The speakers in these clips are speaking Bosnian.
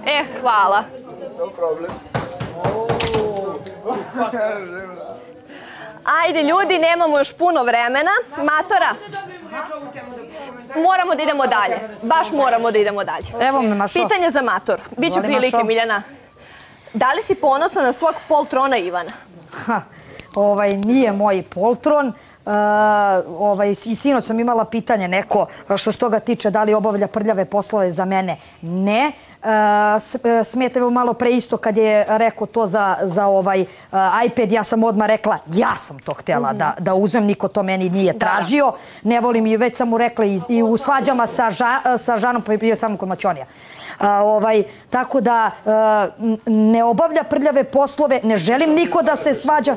Hvala. No problem. Ajde, ljudi, nemamo još puno vremena. Matora? Moramo da idemo dalje. Baš moramo da idemo dalje. Evo me, Mašo. Pitanje za Mator. Biće prilike, Miljana. Da li si ponosna na svog poltrona Ivana? Nije moj poltron. I sinoć sam imala pitanje neko što s toga tiče da li obavlja prljave poslove za mene. Ne. Smete me malo pre isto kad je rekao to za iPad, ja sam odmah rekla ja sam to htjela da uzmem, niko to meni nije tražio. Ne volim i već sam mu rekla i u svađama sa Žanom, pa je bio sam kod Maćonija. Tako da ne obavlja prljave poslove, ne želim niko da se svađa.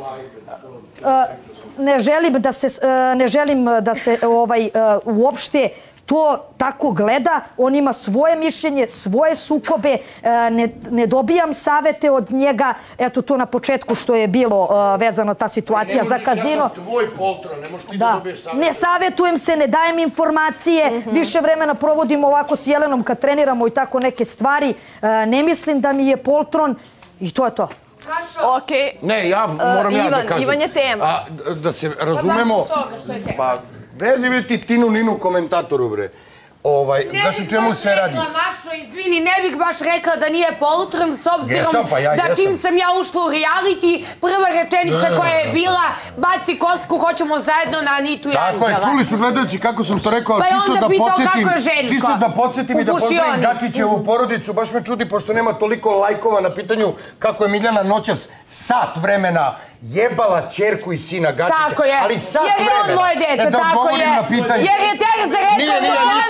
Ne želim da se uopšte to tako gleda. On ima svoje mišljenje, svoje sukobe. Ne dobijam savete od njega. Eto to na početku što je bilo vezano ta situacija za kazino. Ja sam tvoj poltron, ne možeš ti da dobiješ savete. Ne savetujem se, ne dajem informacije. Više vremena provodimo ovako s Jelenom kad treniramo i tako neke stvari. Ne mislim da mi je poltron i to je to. Ne, ja moram ja da kažem. Ivan je tema. Da se razumemo. Pa, vezi bi ti Tinu Ninu komentatoru, bre. Znaš u čemu se radi? Mašo, izvini, ne bih baš rekla da nije poltron, s obzirom da čim sam ja ušla u reality, prva rečenica koja je bila baci kosku, hoćemo zajedno na Anitu i Anđela. Tako je, čuli su gledajući kako sam to rekao, čisto da podsjetim i da pozdravim Dačićevu porodicu, baš me čudi pošto nema toliko lajkova na pitanju kako je Miljana noćas sat vremena jebala ćerku i sina Gačića. Tako je, jer je on moje dete, tako je. Jer je Tereza rekao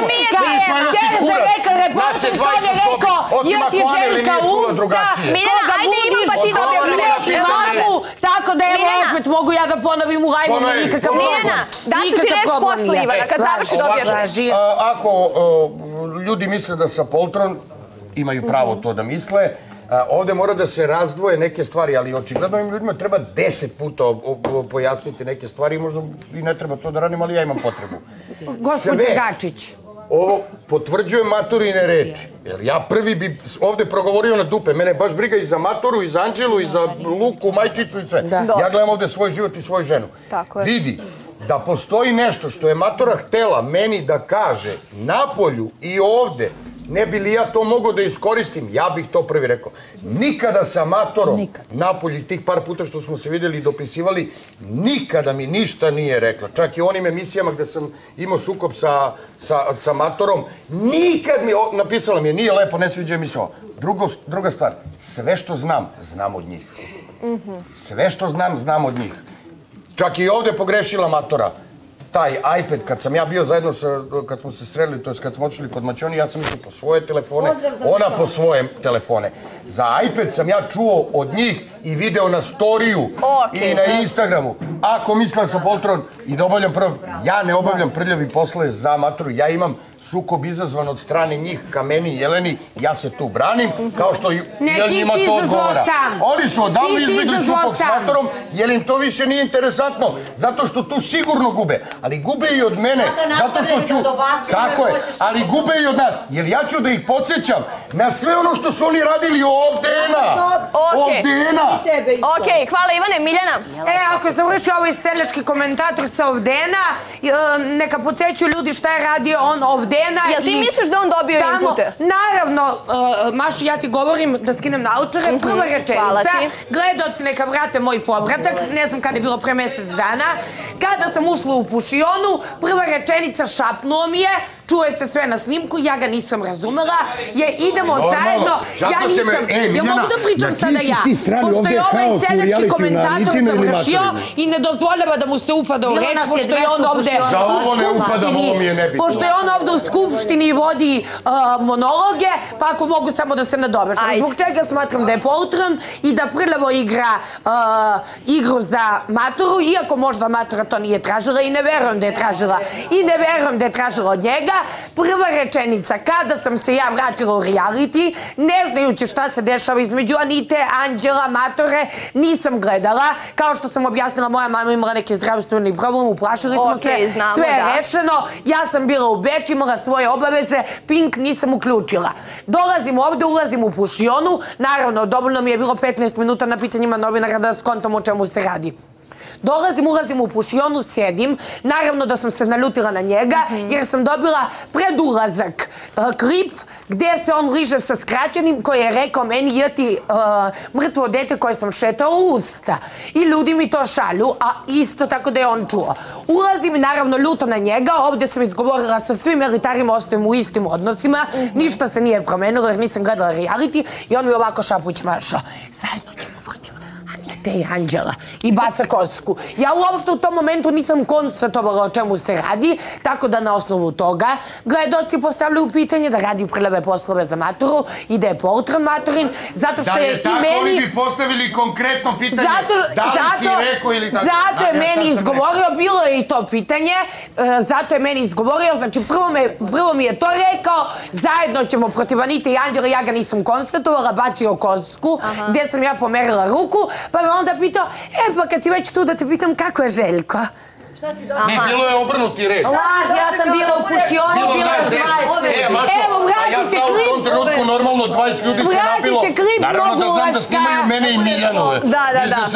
reporter kad je rekao jer ti Željka usta, koga budiš, objaviš mamu, tako da evo opet mogu ja da ponovim u lajvima, nikakav problem. Daću ti reč posle Ivana, kad završi dobiješ reč. Ako ljudi misle da sam poltron, imaju pravo to da misle. Ovdje mora da se razdvoje neke stvari, ali očigledno im ljudima treba 10 puta pojasniti neke stvari, možda i ne treba to da radim, ali ja imam potrebu. Gospodin Gačić. Ovo potvrđuje Maturine reči, jer ja prvi bi ovdje progovorio na dupe. Mene baš briga i za Maturu, i za Anđelu, i za Luku, Majčicu i sve. Ja gledam ovdje svoj život i svoju ženu. Vidi da postoji nešto što je Matura htela meni da kaže napolju i ovdje, ne bi li ja to mogao da iskoristim, ja bih to prvi rekao. Nikada sa Matorom, napolji tih par puta što smo se vidjeli i dopisivali, nikada mi ništa nije rekla. Čak i u onim emisijama gde sam imao sukob sa Matorom, nikad mi, napisala mi je, nije lepo, ne sviđa mi se ovo. Druga stvar, sve što znam, znam od njih. Sve što znam, znam od njih. Čak i ovdje pogrešila Matora. Taj iPad, kad sam ja bio zajedno, kad smo se sreli, to je kad smo otišli kod Maćoni, ja sam išao po svoje telefone, ona po svoje telefone. Za iPad sam ja čuo od njih i video na storiju i na Instagramu. Ako mislila sam poltron i da obavljam ja ne obavljam prljavi poslove za Maturu, ja imam sukob izazvan od strane njih ka meni i Jeleni, ja se tu branim, kao što njima to odgovara. Oni su odavno izbjegli sukob s Matorom, jer im to više nije interesantno, zato što tu sigurno gube. Ali gube i od mene, zato što ću... Tako je, ali gube i od nas, jer ja ću da ih podsjećam na sve ono što su oni radili ovdena. Ovdena! Ok, hvala Ivane. Miljana? Ako završi ovaj seljački komentator sa Ovdena, neka podsjećaju ljudi šta je radio on Ovdena. Jel ti misliš da on dobio inpute? Naravno, Maši, ja ti govorim da skinem naučare. Prva rečenica, gledaoci neka vrate moj povratak, ne znam kada je bilo pre mesec dana, kada sam ušla u Fušionu, prva rečenica šapnuo mi je, čuje se sve na snimku, ja ga nisam razumela, je idemo zajedno, ja nisam, ja mogu da pričam sada ja, pošto je ovaj seljački komentator završio i ne dozvoljava da mu se upada u reč, pošto je on ovde u Skupštini, pošto je on ovde u Skupštini i vodi monologe, pa ako mogu samo da se nadovežem. Zbog čega smatram da je poltron i da prljavo igra igru za Maturu, iako možda Matura to nije tražila i ne verujem da je tražila. I ne verujem da je tražila od njega, prva rečenica, kada sam se ja vratila u reality, ne znajući šta se dešava između Anite, Anđela, Matore, nisam gledala. Kao što sam objasnila, moja mama imala neki zdravstveni problem, uplašili smo se, sve je rečeno. Ja sam bila u Beč, imala svoje obaveze, Pink nisam uključila. Dolazim ovde, ulazim u fušionu, naravno, dovoljno mi je bilo 15 minuta na pitanjima novinara da skontam o čemu se radi. Ulazim u fušionu, sedim, naravno da sam se naljutila na njega, jer sam dobila pred ulazak klip gde se on liže sa skraćenim, koji je rekao meni je ti mrtvo dete koje sam šetao u usta. I ljudi mi to šalju, a isto tako da je on čuo. Ulazim i naravno ljuta na njega, ovde sam izgovorila sa svim elitarima, ostajem u istim odnosima, ništa se nije promenilo jer nisam gledala reality i on mi ovako šapuć mašao. Zajedno ćemo protiv Anite i Anđela i baca kosku. Ja uopšte u tom momentu nisam konstatovala o čemu se radi, tako da na osnovu toga gledaoci postavljaju pitanje da radi prljave poslove za maturu i da je poltron maturin, zato što je i meni... Da je tako, oni bi postavili konkretno pitanje da li si rekao ili tako. Zato je meni izgovorio, bilo je i to pitanje, zato je meni izgovorio, znači prvo mi je to rekao, zajedno ćemo protiv Anite i Anđela, ja ga nisam konstatovala, bacio kosku, gde sam ja pomerila ruku, pa me onda pitao, pa kad si već tu da te pitam kako je Željko? Ne, bilo je obrnuti red. Laž, ja sam bila u fušionu, bila je 20. Evo, vratite klip. Ja sam u tom trenutku normalno 20 ljudi se napilo. Naravno da znam da snimaju mene i Miljanove. Da.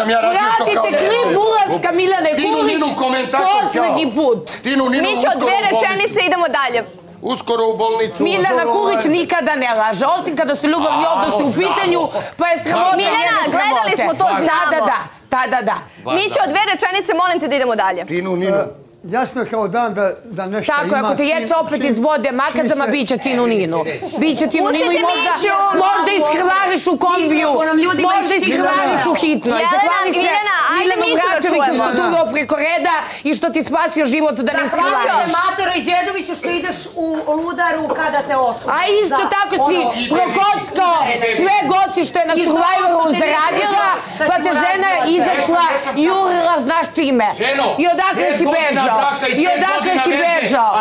Vratite klip ulaska Miljane Kulić poslednji put. Mićo, 2 rečenice, idemo dalje. Uskoro u bolnicu. Miljana Kulić nikada ne laže, osim kada su ljubavni odnosi u pitanju, pa je sramota njene sramote. Miljana, gledali smo to, znamo. Da. Mićo, 2 rečenice, molim te da idemo dalje. Ninu. Jasno je kao dan da nešto ima... Tako, ako te jeca opet izbode makazama, bit će Tinu Ninu. Biće Tinu Ninu i možda iskrvariš u kombiju, možda iskrvariš u hitnoj. Zahvali se Milanu Vračeviću što tu bio preko reda i što ti spasio život da ne iskrvariš. Zahvaljujem se Matoru i Đedoviću što ideš u udaru kada te osude. A isto tako si prokockao sve goci što je na Survivoru zaradila, pa te žena izašla i urila znaš čime. I odakle si bežao? I odakle si bežao?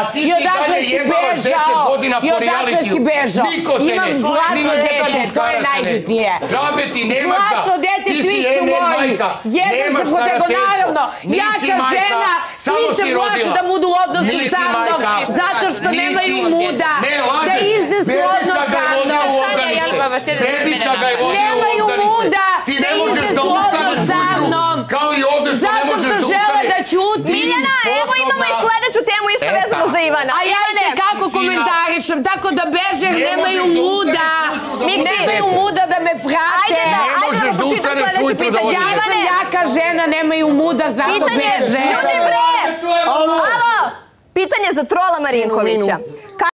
Imam zlatno dete, to je najbitnije. Zlatno dete, svi su moji. Jedan se potego, naravno, jaka žena, svi se plašu da budu u odnosu sa mnom, zato što nemaju muda da iznesu odnos sa mnom. Nemaju muda da iznesu odnos sa mnom, zato što žele da ćuti. Miljana, evo imamo i sledeću temu isto vezanu za Ivana. A ja ne kako komentarišem, tako da beže jer nemaju muda. Nemaju muda da me prate. Ajde da počitam sledeće pitanje. Ja sam jaka žena, nemaju muda, zato beže. Ljudi bre! Alo! Pitanje za trola Marinkovića.